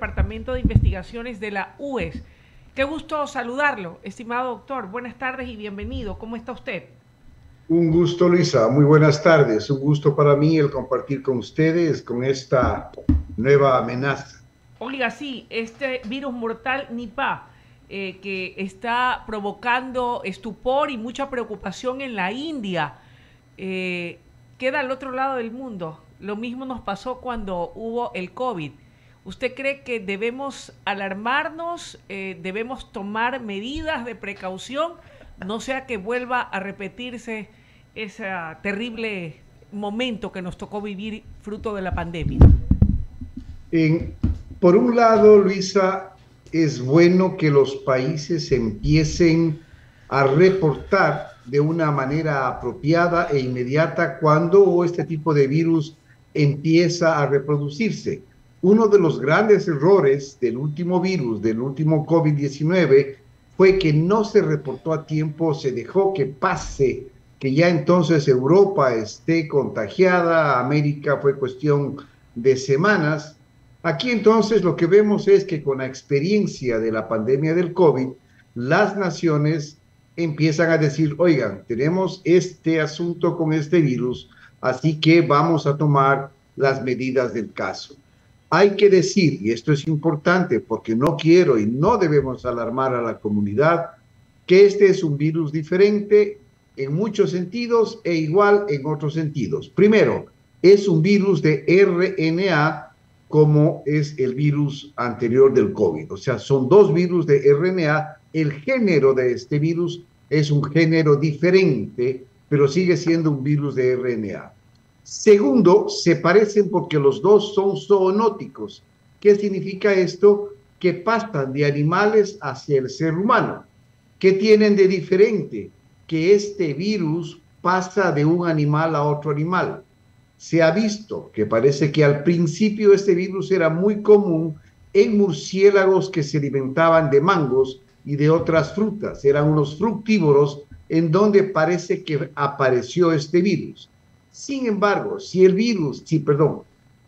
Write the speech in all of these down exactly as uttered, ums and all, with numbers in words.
Departamento de Investigaciones de la U E S. Qué gusto saludarlo, estimado doctor. Buenas tardes y bienvenido. ¿Cómo está usted? Un gusto, Luisa. Muy buenas tardes. Un gusto para mí el compartir con ustedes con esta nueva amenaza. Oiga, sí, este virus mortal Nipah, eh, que está provocando estupor y mucha preocupación en la India, eh, queda al otro lado del mundo. Lo mismo nos pasó cuando hubo el COVID. ¿Usted cree que debemos alarmarnos, eh, debemos tomar medidas de precaución, no sea que vuelva a repetirse ese terrible momento que nos tocó vivir fruto de la pandemia? En, por un lado, Luisa, es bueno que los países empiecen a reportar de una manera apropiada e inmediata cuando este tipo de virus empieza a reproducirse. Uno de los grandes errores del último virus, del último COVID diecinueve, fue que no se reportó a tiempo, se dejó que pase, que ya entonces Europa esté contagiada, América fue cuestión de semanas. Aquí entonces lo que vemos es que con la experiencia de la pandemia del COVID, las naciones empiezan a decir, oigan, tenemos este asunto con este virus, así que vamos a tomar las medidas del caso. Hay que decir, y esto es importante porque no quiero y no debemos alarmar a la comunidad, que este es un virus diferente en muchos sentidos e igual en otros sentidos. Primero, es un virus de R N A como es el virus anterior del COVID. O sea, son dos virus de R N A. El género de este virus es un género diferente, pero sigue siendo un virus de R N A. Segundo, se parecen porque los dos son zoonóticos. ¿Qué significa esto? Que pasan de animales hacia el ser humano. ¿Qué tienen de diferente? Que este virus pasa de un animal a otro animal. Se ha visto que parece que al principio este virus era muy común en murciélagos que se alimentaban de mangos y de otras frutas. Eran unos fructívoros en donde parece que apareció este virus. Sin embargo, si el virus, sí, perdón,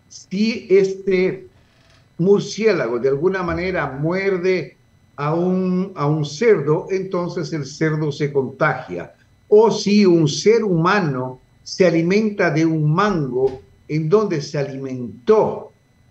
si este murciélago de alguna manera muerde a un, a un cerdo, entonces el cerdo se contagia. O si un ser humano se alimenta de un mango en donde se alimentó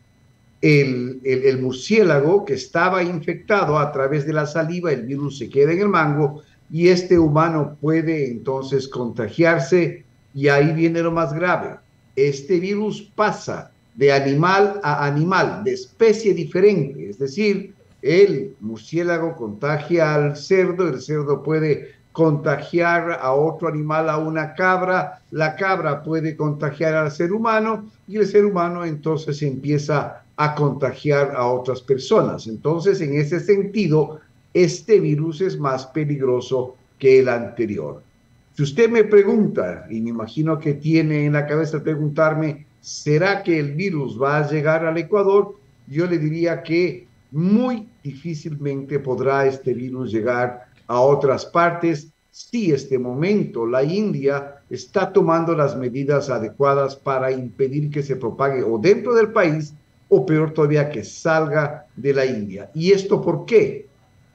el, el, el murciélago que estaba infectado a través de la saliva, el virus se queda en el mango y este humano puede entonces contagiarse y ahí viene lo más grave. Este virus pasa de animal a animal, de especie diferente, es decir, el murciélago contagia al cerdo, el cerdo puede contagiar a otro animal, a una cabra, la cabra puede contagiar al ser humano y el ser humano entonces empieza a contagiar a otras personas. Entonces, en ese sentido, este virus es más peligroso que el anterior. Si usted me pregunta, y me imagino que tiene en la cabeza preguntarme, ¿será que el virus va a llegar al Ecuador? Yo le diría que muy difícilmente podrá este virus llegar a otras partes si este momento la India está tomando las medidas adecuadas para impedir que se propague o dentro del país o peor todavía que salga de la India. ¿Y esto por qué?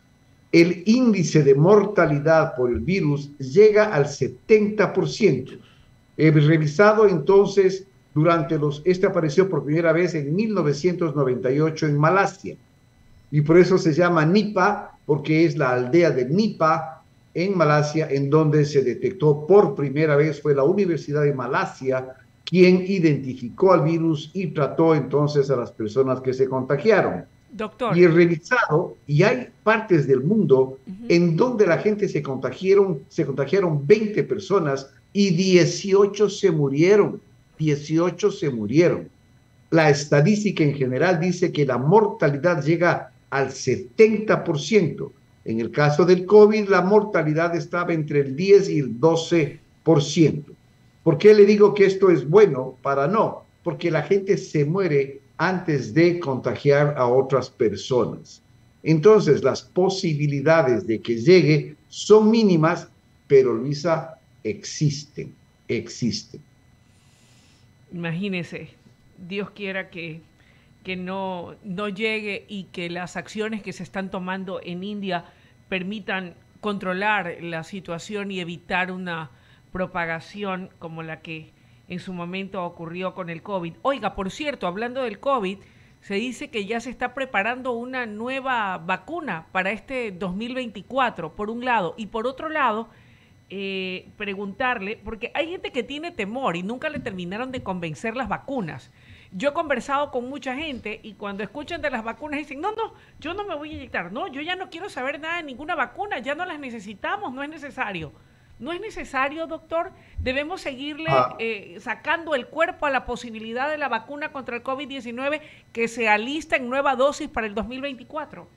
El índice de mortalidad por el virus llega al setenta por ciento. He revisado entonces durante los, este apareció por primera vez en mil novecientos noventa y ocho en Malasia y por eso se llama Nipah, porque es la aldea de Nipah en Malasia en donde se detectó por primera vez, fue la Universidad de Malasia quien identificó al virus y trató entonces a las personas que se contagiaron. Doctor. Y he revisado, y hay partes del mundo Uh -huh. en donde la gente se contagiaron, se contagiaron veinte personas y dieciocho se murieron, dieciocho se murieron. La estadística en general dice que la mortalidad llega al setenta por ciento. En el caso del COVID, la mortalidad estaba entre el diez y el doce por ciento. ¿Por qué le digo que esto es bueno? Para no, porque la gente se muere antes de contagiar a otras personas. Entonces, las posibilidades de que llegue son mínimas, pero Luisa, existen, existen. Imagínese, Dios quiera que, que no, no llegue y que las acciones que se están tomando en India permitan controlar la situación y evitar una propagación como la que en su momento ocurrió con el COVID. Oiga, por cierto, hablando del COVID, se dice que ya se está preparando una nueva vacuna para este dos mil veinticuatro, por un lado, y por otro lado, eh, preguntarle, porque hay gente que tiene temor y nunca le terminaron de convencer las vacunas. Yo he conversado con mucha gente y cuando escuchan de las vacunas dicen, no, no, yo no me voy a inyectar, no, yo ya no quiero saber nada de ninguna vacuna, ya no las necesitamos, no es necesario. ¿No es necesario, doctor? ¿Debemos seguirle ah. eh, sacando el cuerpo a la posibilidad de la vacuna contra el COVID diecinueve que se alista en nueva dosis para el dos mil veinticuatro?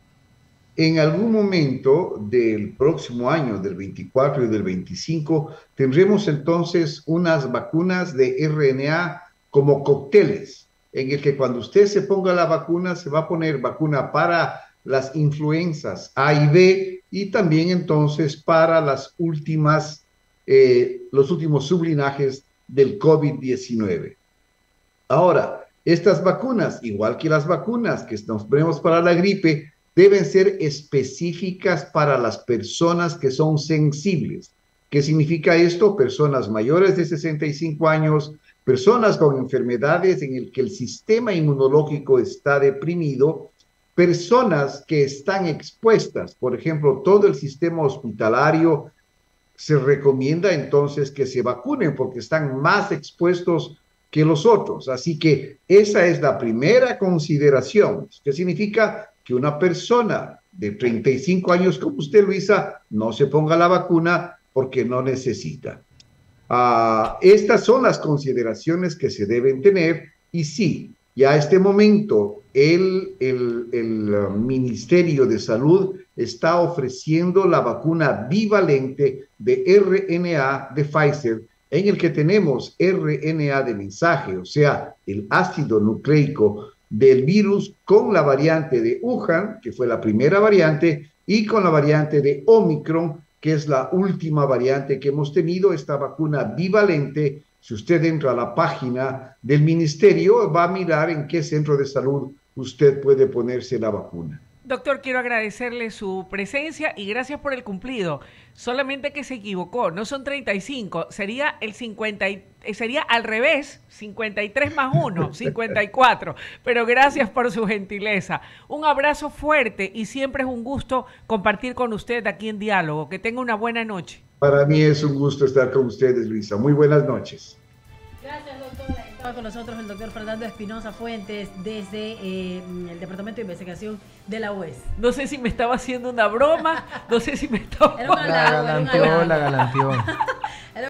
En algún momento del próximo año, del veinticuatro y del veinticinco, tendremos entonces unas vacunas de R N A como cócteles, en el que cuando usted se ponga la vacuna, se va a poner vacuna para las influencias A y B, y también entonces para las últimas, eh, los últimos sublinajes del COVID diecinueve. Ahora, estas vacunas, igual que las vacunas que nos ponemos para la gripe, deben ser específicas para las personas que son sensibles. ¿Qué significa esto? Personas mayores de sesenta y cinco años, personas con enfermedades en el que el sistema inmunológico está deprimido, personas que están expuestas, por ejemplo, todo el sistema hospitalario, se recomienda entonces que se vacunen porque están más expuestos que los otros. Así que esa es la primera consideración. ¿Qué significa? Que una persona de treinta y cinco años como usted, Luisa, no se ponga la vacuna porque no necesita. Uh, estas son las consideraciones que se deben tener y sí, ya a este momento el, el, el uh, Ministerio de Salud está ofreciendo la vacuna bivalente de R N A de Pfizer, en el que tenemos R N A de mensaje, o sea, el ácido nucleico del virus con la variante de Wuhan, que fue la primera variante, y con la variante de Omicron, que es la última variante que hemos tenido. Esta vacuna bivalente, si usted entra a la página del ministerio, va a mirar en qué centro de salud usted puede ponerse la vacuna. Doctor, quiero agradecerle su presencia y gracias por el cumplido. Solamente que se equivocó, no son treinta y cinco, sería el cincuenta, sería al revés, cincuenta y tres más uno, cincuenta y cuatro. Pero gracias por su gentileza. Un abrazo fuerte y siempre es un gusto compartir con usted aquí en Diálogo. Que tenga una buena noche. Para mí es un gusto estar con ustedes, Luisa. Muy buenas noches. Gracias, doctora. Estaba con nosotros el doctor Fernando Espinosa Fuentes desde eh, el Departamento de Investigación de la U E S. No sé si me estaba haciendo una broma, no sé si me estaba... Era una la galanteó, la galanteó.